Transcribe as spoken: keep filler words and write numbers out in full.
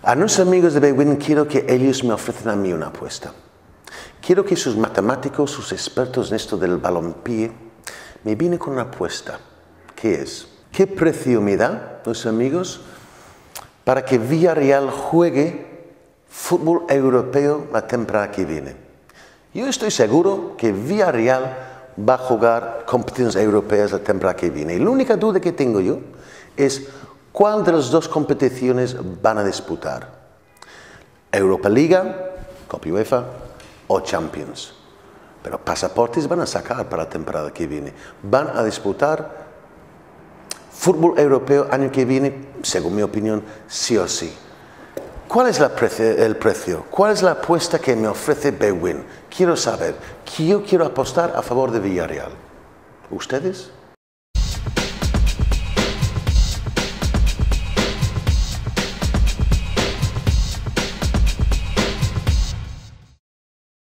A nuestros amigos de Bwin quiero que ellos me ofrecen a mí una apuesta. Quiero que sus matemáticos, sus expertos en esto del balompié, me vienen con una apuesta. ¿Qué es? ¿Qué precio me da, nuestros amigos, para que Villarreal juegue fútbol europeo la temporada que viene? Yo estoy seguro que Villarreal va a jugar competiciones europeas la temporada que viene. Y la única duda que tengo yo es cuál de las dos competiciones van a disputar. Europa Liga, Copa UEFA o Champions. Pero pasaportes van a sacar para la temporada que viene. Van a disputar fútbol europeo año que viene, según mi opinión, sí o sí. ¿Cuál es la precio, el precio? ¿Cuál es la apuesta que me ofrece Bwin? Quiero saber. Yo quiero apostar a favor de Villarreal. ¿Ustedes?